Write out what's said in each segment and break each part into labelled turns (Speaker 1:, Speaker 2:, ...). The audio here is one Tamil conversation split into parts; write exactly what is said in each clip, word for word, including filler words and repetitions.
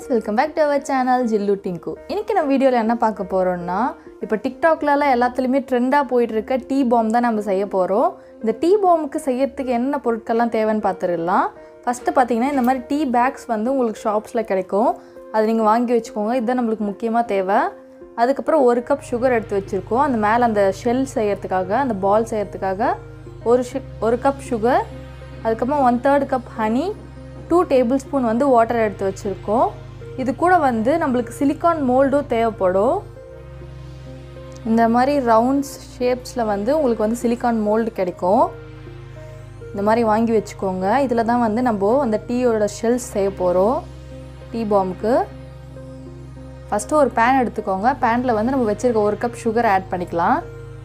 Speaker 1: welcome back to our channel Jillu Tinku. இன்னைக்கு நம்ம வீடியோல என்ன பார்க்க போறோம்னா இப்போ TikTokல எல்லாத்துலயுமே ட்ரெண்டா போயிட்டு இருக்க டீ பாம் தான் நம்ம செய்ய போறோம். இந்த டீ பாம்க்கு செய்யிறதுக்கு என்ன பொருட்கள்லாம் தேவைன்னு பார்த்துறலாம். ஃபர்ஸ்ட் பாத்தீங்கன்னா இந்த மாதிரி டீ பேக்ஸ் வந்து உங்களுக்கு ஷாப்ஸ்ல கிடைக்கும். அது நீங்க வாங்கி வெச்சுக்கோங்க. இதுதான் நமக்கு முக்கியமா தேவை. அதுக்கு அப்புறம் ஒரு கப் சுகர் எடுத்து வச்சிருக்கோம். அந்த மேல அந்த ஷெல் செய்யிறதுக்காக அந்த பால் செய்யிறதுக்காக ஒரு ஒரு கப் சுகர், அதுக்கு அப்புறம் one third cup honey, two tablespoon வந்து வாட்டர் எடுத்து வச்சிருக்கோம். இது கூட வந்து நமக்கு சிலிகான் மோல்டும் தேவைப்படும். இந்த மாதிரி ரவுண்ட்ஸ் ஷேப்ஸ்ல வந்து உங்களுக்கு வந்து சிலிகான் மோல்ட் கிடைக்கும். இந்த மாதிரி வாங்கி வெச்சுக்கோங்க. இதுல தான் வந்து நம்ம அந்த டீயோட ஷெல்ஸ் செய்ய போறோம். டீ பாம்க்கு ஃபர்ஸ்ட் ஒரு pan எடுத்துக்கோங்க. panல வந்து நம்ம வெச்சிருக்க ஒரு கப் சுகர் ஆட் பண்ணிக்கலாம்.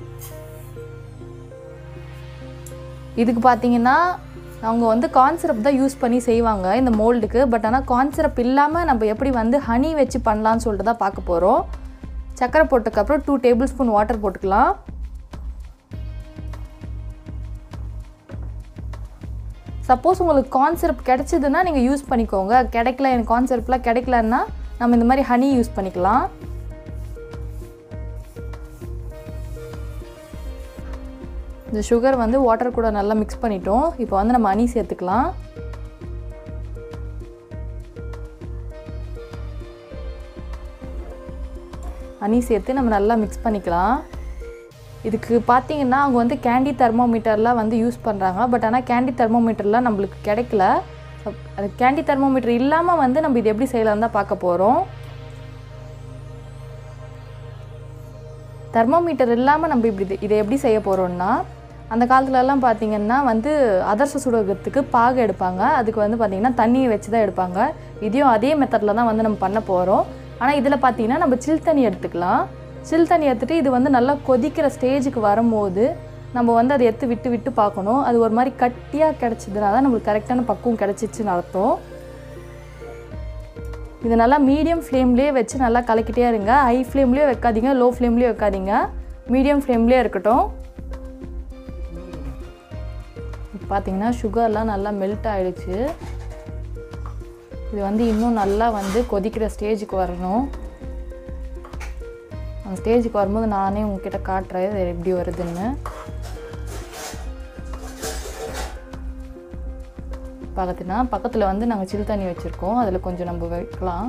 Speaker 1: இதுக்கு பாத்தீங்கன்னா அவங்க வந்து கார்ன் சிரப் தான் யூஸ் பண்ணி செய்வாங்க இந்த மோல்டுக்கு. பட் ஆனால் கார்ன் சிரப் இல்லாமல் நம்ம எப்படி வந்து ஹனி வச்சு பண்ணலான்னு சொல்லிட்டு தான் பார்க்க போகிறோம். சக்கரை போட்டதுக்கப்புறம் டூ டேபிள் ஸ்பூன் வாட்டர் போட்டுக்கலாம். சப்போஸ் உங்களுக்கு கார்ன் சிரப் கிடைச்சதுன்னா நீங்கள் யூஸ் பண்ணிக்கோங்க. கிடைக்கல, எனக்கு கார்ன் சிரப்லாம் கிடைக்கலன்னா நம்ம இந்த மாதிரி ஹனி யூஸ் பண்ணிக்கலாம். இந்த சுகர் வந்து வாட்டர் கூட நல்லா மிக்ஸ் பண்ணிட்டோம். இப்போ வந்து நம்ம ஹனி சேர்த்துக்கலாம். ஹனி சேர்த்து நம்ம நல்லா மிக்ஸ் பண்ணிக்கலாம். இதுக்கு பார்த்தீங்கன்னா அவங்க வந்து கேண்டி தெர்மோமீட்டர்லாம் வந்து யூஸ் பண்ணுறாங்க. பட் ஆனால் கேண்டி தெர்மோமீட்டர்லாம் நம்மளுக்கு கிடைக்கல. அது கேண்டி தெர்மோமீட்டர் இல்லாமல் வந்து நம்ம இது எப்படி செய்யலாம் தான் பார்க்க போகிறோம். தெர்மோமீட்டர் இல்லாமல் நம்ம இப்படி இதை எப்படி செய்ய போகிறோம்னா, அந்த காலத்துலலாம் பார்த்திங்கன்னா வந்து அதர்சம் சுடுறதுக்கு பாகு எடுப்பாங்க. அதுக்கு வந்து பார்த்திங்கன்னா தண்ணியை வச்சு தான் எடுப்பாங்க. இதையும் அதே மெத்தடில் தான் வந்து நம்ம பண்ண போகிறோம். ஆனால் இதில் பார்த்திங்கன்னா நம்ம சில் தண்ணி எடுத்துக்கலாம். சில் தண்ணி எடுத்துகிட்டு இது வந்து நல்லா கொதிக்கிற ஸ்டேஜுக்கு வரும்போது நம்ம வந்து அதை எடுத்து விட்டு விட்டு பார்க்கணும். அது ஒரு மாதிரி கட்டியாக கிடச்சிதுனா தான் நம்மளுக்கு கரெக்டான பக்குவம் கிடச்சிச்சுன்னு அர்த்தம். இது நல்லா மீடியம் ஃப்ளேம்லேயே வச்சு நல்லா கலக்கிட்டே இருங்க. ஹை ஃப்ளேம்லேயே வைக்காதீங்க, லோ ஃப்ளேம்லேயே வைக்காதீங்க, மீடியம் ஃப்ளேம்லேயே இருக்கட்டும். பார்த்தீங்கன்னா சுகர்லாம் நல்லா மெல்ட் ஆகிடுச்சு. இது வந்து இன்னும் நல்லா வந்து கொதிக்கிற ஸ்டேஜுக்கு வரணும். அந்த ஸ்டேஜுக்கு வரும்போது நானே உங்ககிட்ட காட்டுறேன் இது எப்படி வருதுன்னு. பார்த்தீங்கன்னா பக்கத்தில் வந்து நாங்கள் சில் தண்ணி வச்சுருக்கோம். அதில் கொஞ்சம் நம்ம வைக்கலாம்.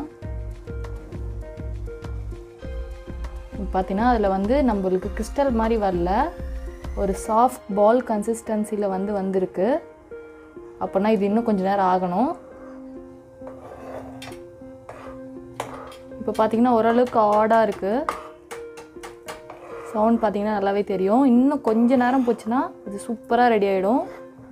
Speaker 1: பார்த்தீங்கன்னா அதில் வந்து நம்மளுக்கு கிறிஸ்டல் மாதிரி வரல, ஒரு சாஃப்ட் பால் கன்சிஸ்டன்சியில் வந்து வந்திருக்கு. அப்படின்னா இது இன்னும் கொஞ்சம் நேரம் ஆகணும். இப்போ பார்த்தீங்கன்னா ஓரளவுக்கு ஆடாக இருக்குது. சவுண்ட் பார்த்தீங்கன்னா நல்லாவே தெரியும். இன்னும் கொஞ்சம் நேரம் போச்சுன்னா இது சூப்பராக ரெடி ஆகிடும்.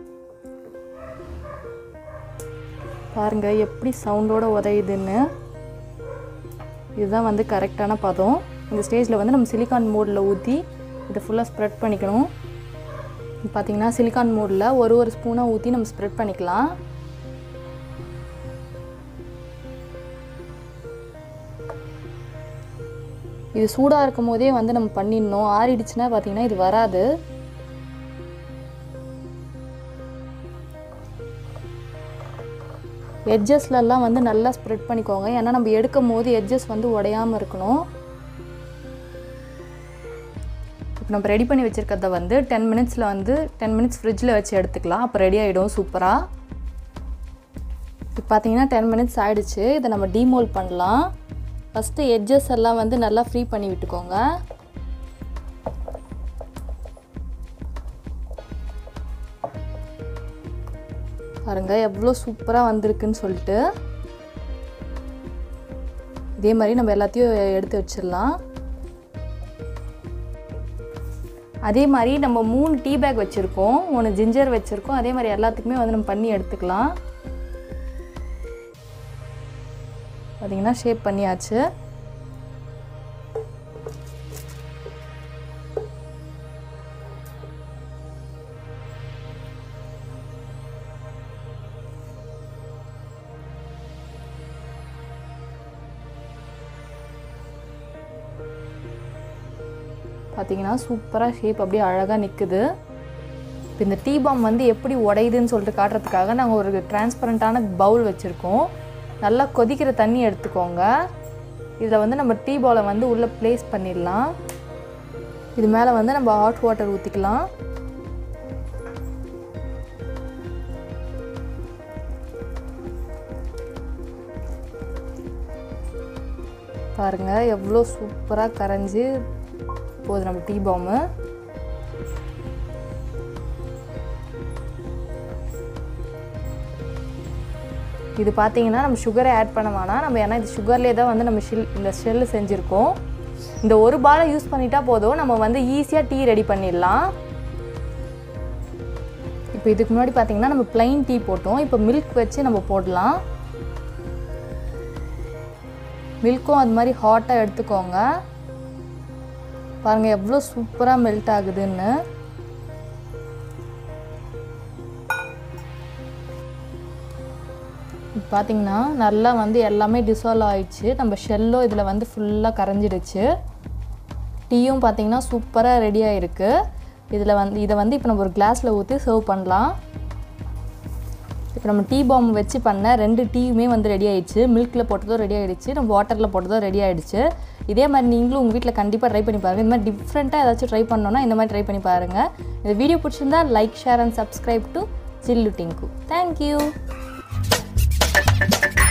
Speaker 1: பாருங்கள் எப்படி சவுண்டோடு உதையுதுன்னு. இதுதான் வந்து கரெக்டான பதம். இந்த ஸ்டேஜில் வந்து நம்ம சிலிகான் மோடில் ஊற்றி இதை ஃபுல்லாக ஸ்ப்ரெட் பண்ணிக்கணும். பார்த்திங்கன்னா சிலிகான் மோடில் ஒரு ஒரு ஸ்பூனாக ஊற்றி நம்ம ஸ்ப்ரெட் பண்ணிக்கலாம். இது சூடாக இருக்கும் போதே வந்து நம்ம பண்ணிடணும். ஆறிடுச்சுன்னா பார்த்திங்கன்னா இது வராது. எட்ஜஸ்லலாம் வந்து நல்லா ஸ்ப்ரெட் பண்ணிக்கோங்க. ஏன்னா நம்ம எடுக்கும் போது எட்ஜஸ் வந்து உடையாமல் இருக்கணும். இப்போ நம்ம ரெடி பண்ணி வச்சுருக்கிறத வந்து டென் மினிட்ஸில் வந்து டென் மினிட்ஸ் ஃப்ரிட்ஜில் வச்சு எடுத்துக்கலாம். அப்போ ரெடி ஆகிடும் சூப்பராக. இப்போ பார்த்தீங்கன்னா டென் மினிட்ஸ் ஆகிடுச்சு. இதை நம்ம டீமோல்ட் பண்ணலாம். ஃபஸ்ட்டு எட்ஜஸ் எல்லாம் வந்து நல்லா ஃப்ரீ பண்ணி விட்டுக்கோங்க. பாருங்கள் எவ்வளோ சூப்பராக வந்திருக்குன்னு சொல்லிட்டு. இதே மாதிரி நம்ம எல்லாத்தையும் எடுத்து வச்சிடலாம். அதே மாதிரி நம்ம மூணு டீ பேக் வச்சுருக்கோம், ஒன்று ஜிஞ்சர் வச்சுருக்கோம். அதே மாதிரி எல்லாத்துக்குமே வந்து நம்ம பண்ணி எடுத்துக்கலாம். பார்த்தீங்கன்னா ஷேப் பண்ணியாச்சு. பார்த்தீங்கன்னா சூப்பராக ஷேப் அப்படியே அழகாக நிற்குது. இப்போ இந்த டீ பாம் வந்து எப்படி உடையுதுன்னு சொல்லிட்டு காட்டுறதுக்காக நாங்கள் ஒரு டிரான்ஸ்பரண்ட்டான பவுல் வச்சுருக்கோம். நல்லா கொதிக்கிற தண்ணி எடுத்துக்கோங்க. இதில் வந்து நம்ம டீ பாலை வந்து உள்ளே ப்ளேஸ் பண்ணிடலாம். இது மேலே வந்து நம்ம ஹாட் வாட்டர் ஊற்றிக்கலாம். பாருங்கள் எவ்வளோ சூப்பராக கரைஞ்சி போகுது நம்ம டீ பாமு. இது பார்த்தீங்கன்னா நம்ம சுகரை ஆட் பண்ண வேணாம். நம்ம ஏன்னா இது சுகர்லேயே தான் வந்து நம்ம ஷில் இந்த ஷெல்லு செஞ்சுருக்கோம். இந்த ஒரு பாலை யூஸ் பண்ணிட்டா போதும், நம்ம வந்து ஈஸியாக டீ ரெடி பண்ணிடலாம். இப்போ இதுக்கு முன்னாடி பார்த்தீங்கன்னா நம்ம ப்ளைன் டீ போட்டோம். இப்போ மில்க் வச்சு நம்ம போடலாம். மில்க்கும் அது மாதிரி ஹாட்டாக எடுத்துக்கோங்க. பாருங்கள் எவ்வளோ சூப்பராக மெல்ட் ஆகுதுன்னு. இப்போ பார்த்தீங்கன்னா நல்லா வந்து எல்லாமே டிசால்வ் ஆகிடுச்சு. நம்ம ஷெல்லோ இதில் வந்து ஃபுல்லாக கரைஞ்சிடுச்சு. டீயும் பார்த்தீங்கன்னா சூப்பராக ரெடியாக இருக்குது. இதில் வந்து இதை வந்து இப்போ நம்ம ஒரு கிளாஸில் ஊற்றி சர்வ் பண்ணலாம். இப்போ நம்ம டீ பாம் வச்சு பண்ண ரெண்டு டீயுமே வந்து ரெடி ஆகிடுச்சு. மில்கில் போட்டதும் ரெடி ஆகிடுச்சு, நம்ம வாட்டரில் போட்டதும் ரெடி ஆகிடுச்சு. இதே மாதிரி நீங்களும் உங்கள் வீட்டில் கண்டிப்பாக ட்ரை பண்ணி பாருங்கள். இந்த மாதிரி டிஃப்ரெண்ட்டாக ஏதாச்சும் ட்ரை பண்ணோன்னா இந்த மாதிரி ட்ரை பண்ணி பாருங்கள். இந்த வீடியோ பிடிச்சிருந்தா like, share and subscribe to Jillu Dinku. Thank you.